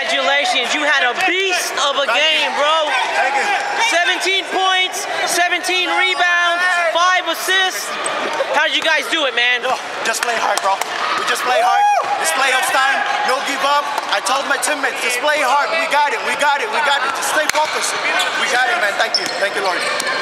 Congratulations, you had a beast of a game, bro. Thank you. 17 points, 17 rebounds, 5 assists. How did you guys do it, man? No, just play hard, bro. We just play hard. It's playoffs time. No give up. I told my teammates, just play hard. We got it. We got it. We got it. Just stay focused. We got it, man. Thank you. Thank you, Lord.